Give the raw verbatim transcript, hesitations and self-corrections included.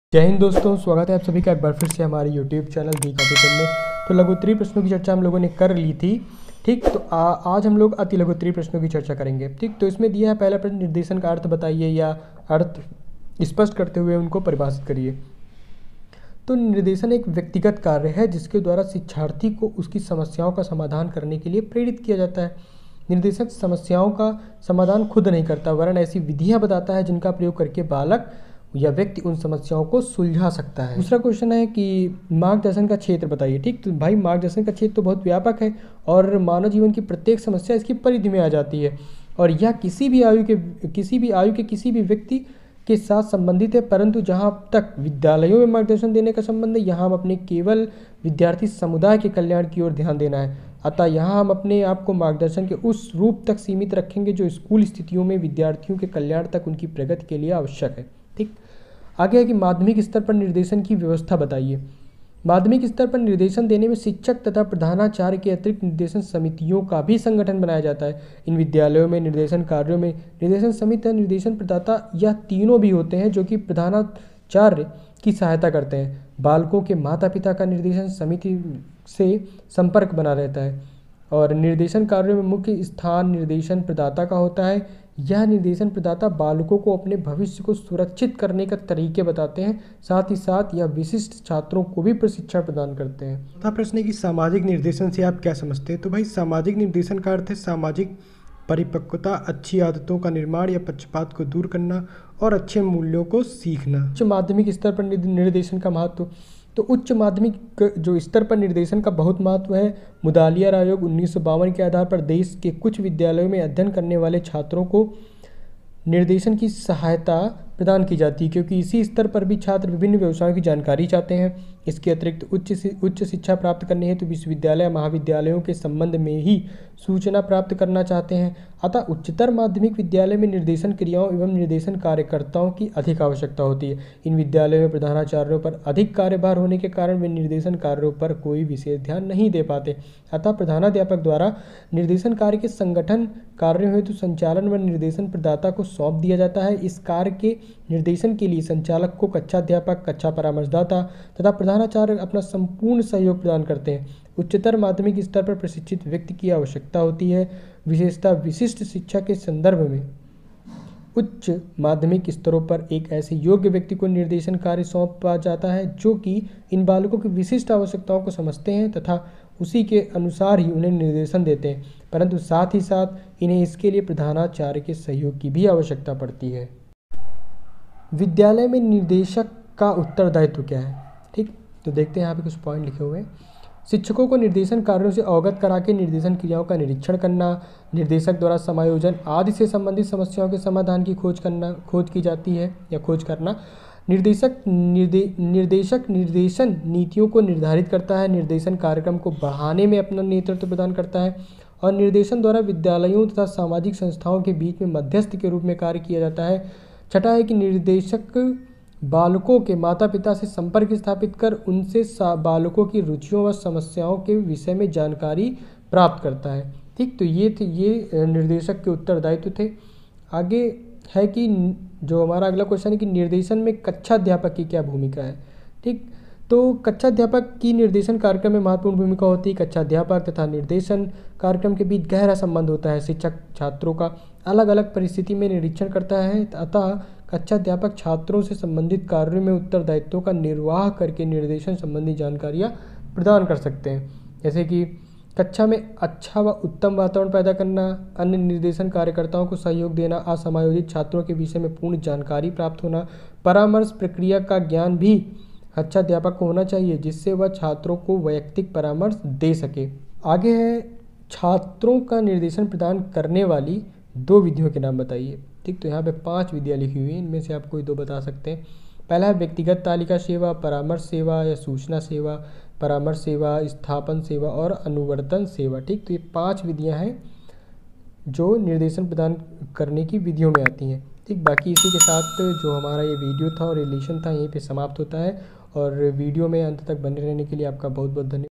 जय हिंद दोस्तों, स्वागत है आप सभी का एक बार फिर से हमारे यूट्यूब चैनल दी कॉम्पिटिशन में। तो लघुत्तरीय प्रश्नों की चर्चा हम लोगों ने कर ली थी। ठीक, तो आ, आज हम लोग अति लघुत्तरीय प्रश्नों की चर्चा करेंगे। ठीक, तो इसमें दिया है पहला प्रश्न, निर्देशन का अर्थ बताइए या अर्थ स्पष्ट करते हुए उनको परिभाषित करिए। तो निर्देशन एक व्यक्तिगत कार्य है जिसके द्वारा शिक्षार्थी को उसकी समस्याओं का समाधान करने के लिए प्रेरित किया जाता है। निर्देशक समस्याओं का समाधान खुद नहीं करता, वरन ऐसी विधियां बताता है जिनका प्रयोग करके बालक या व्यक्ति उन समस्याओं को सुलझा सकता है। दूसरा क्वेश्चन है कि मार्गदर्शन का क्षेत्र बताइए। ठीक, तो भाई मार्गदर्शन का क्षेत्र तो बहुत व्यापक है और मानव जीवन की प्रत्येक समस्या इसकी परिधि में आ जाती है और यह किसी भी आयु के किसी भी आयु के किसी भी व्यक्ति के साथ संबंधित है। परंतु जहाँ तक विद्यालयों में मार्गदर्शन देने का संबंध है, यहाँ हम अपने केवल विद्यार्थी समुदाय के कल्याण की ओर ध्यान देना है। अतः यहाँ हम अपने आप को मार्गदर्शन के उस रूप तक सीमित रखेंगे जो स्कूल स्थितियों में विद्यार्थियों के कल्याण तक उनकी प्रगति के लिए आवश्यक है। ठीक, आगे है कि माध्यमिक स्तर पर निर्देशन की व्यवस्था बताइए। माध्यमिक स्तर पर निर्देशन देने में शिक्षक तथा प्रधानाचार्य के अतिरिक्त निर्देशन समितियों का भी संगठन बनाया जाता है। इन विद्यालयों में निर्देशन कार्यों में निर्देशन समिति, निर्देशन प्रदाता यह तीनों भी होते हैं जो कि प्रधानाचार्य की सहायता करते हैं। बालकों के माता पिता का निर्देशन समिति से संपर्क बना रहता है और निर्देशन कार्यों में मुख्य स्थान निर्देशन प्रदाता का होता है। यह निर्देशन प्रदाता बालकों को अपने भविष्य को सुरक्षित करने का तरीके बताते हैं, साथ ही साथ यह विशिष्ट छात्रों को भी प्रशिक्षण प्रदान करते हैं। चौथा प्रश्न है कि सामाजिक निर्देशन से आप क्या समझते हैं। तो भाई सामाजिक निर्देशन का अर्थ है सामाजिक परिपक्वता, अच्छी आदतों का निर्माण या पक्षपात को दूर करना और अच्छे मूल्यों को सीखना। उच्च माध्यमिक स्तर पर निर्देशन का महत्व। तो उच्च माध्यमिक जो स्तर पर निर्देशन का बहुत महत्व है। मुदालियार आयोग उन्नीस सौ बावन के आधार पर देश के कुछ विद्यालयों में अध्ययन करने वाले छात्रों को निर्देशन की सहायता प्रदान की जाती है, क्योंकि इसी स्तर पर भी छात्र विभिन्न व्यवसायों की जानकारी चाहते हैं। इसके अतिरिक्त उच्च उच्च शिक्षा प्राप्त करने हेतु तो विश्वविद्यालय महाविद्यालयों के संबंध में ही सूचना प्राप्त करना चाहते हैं। अतः उच्चतर माध्यमिक विद्यालय में निर्देशन क्रियाओं एवं निर्देशन कार्यकर्ताओं की अधिक आवश्यकता होती है। इन विद्यालयों में प्रधानाचार्यों पर अधिक कार्यभार होने के कारण वे निर्देशन कार्यों पर कोई विशेष ध्यान नहीं दे पाते। अतः प्रधानाध्यापक द्वारा निर्देशन कार्य के संगठन कार्यों हेतु संचालन व निर्देशन प्रदाता को सौंप दिया जाता है। इस कार्य के निर्देशन के लिए संचालक को कक्षाध्यापक, कक्षा परामर्शदाता तथा प्रधानाचार्य अपना संपूर्ण सहयोग प्रदान करते हैं। उच्चतर माध्यमिक स्तर पर प्रशिक्षित व्यक्ति की आवश्यकता होती है, विशेषतः विशिष्ट शिक्षा के संदर्भ में। उच्च माध्यमिक स्तरों पर एक ऐसे योग्य व्यक्ति को निर्देशन कार्य सौंपा जाता है जो कि इन बालकों की विशिष्ट आवश्यकताओं को समझते हैं तथा उसी के अनुसार ही उन्हें निर्देशन देते हैं, परंतु साथ ही साथ इन्हें इसके लिए प्रधानाचार्य के सहयोग की भी आवश्यकता पड़ती है। विद्यालय में निर्देशक का उत्तरदायित्व क्या है। ठीक, तो देखते हैं यहाँ पे कुछ पॉइंट लिखे हुए हैं। शिक्षकों को निर्देशन कार्यों से अवगत करा के निर्देशन क्रियाओं का निरीक्षण करना, निर्देशक द्वारा समायोजन आदि से संबंधित समस्याओं के समाधान की खोज करना खोज की जाती है या खोज करना। निर्देशक निर्दे निर्देशक निर्देशन नीतियों को निर्धारित करता है, निर्देशन कार्यक्रम को बढ़ाने में अपना नेतृत्व प्रदान करता है और निर्देशन द्वारा विद्यालयों तथा सामाजिक संस्थाओं के बीच में मध्यस्थ के रूप में कार्य किया जाता है। छठा है कि निर्देशक बालकों के माता पिता से संपर्क स्थापित कर उनसे बालकों की रुचियों व समस्याओं के विषय में जानकारी प्राप्त करता है। ठीक, तो ये थे ये निर्देशक के उत्तरदायित्व थे। आगे है कि जो हमारा अगला क्वेश्चन है कि निर्देशन में कक्षाध्यापक की क्या भूमिका है। ठीक, तो कक्षाध्यापक की निर्देशन कार्यक्रम में महत्वपूर्ण भूमिका होती है। कक्षाध्यापक तथा निर्देशन कार्यक्रम के बीच गहरा संबंध होता है। शिक्षक छात्रों का अलग अलग परिस्थिति में निरीक्षण करता है, अतः कक्षाध्यापक छात्रों से संबंधित कार्यों में उत्तरदायित्वों का निर्वाह करके निर्देशन संबंधी जानकारियाँ प्रदान कर सकते हैं, जैसे कि कक्षा में अच्छा व उत्तम वातावरण पैदा करना, अन्य निर्देशन कार्यकर्ताओं को सहयोग देना, असमायोजित छात्रों के विषय में पूर्ण जानकारी प्राप्त होना, परामर्श प्रक्रिया का ज्ञान भी कक्षाध्यापक को होना चाहिए जिससे वह छात्रों को वैयक्तिक परामर्श दे सके। आगे है छात्रों का निर्देशन प्रदान करने वाली दो विधियों के नाम बताइए। ठीक, तो यहाँ पे पांच विधियाँ लिखी हुई हैं, इनमें से आप कोई दो बता सकते हैं। पहला है व्यक्तिगत तालिका सेवा, परामर्श सेवा या सूचना सेवा, परामर्श सेवा, स्थापन सेवा और अनुवर्तन सेवा। ठीक, तो ये पांच विधियाँ हैं जो निर्देशन प्रदान करने की विधियों में आती हैं। ठीक, बाकी इसी के साथ जो हमारा ये वीडियो था और रिलेशन था यहीं पे समाप्त होता है और वीडियो में अंत तक बने रहने के लिए आपका बहुत बहुत धन्यवाद।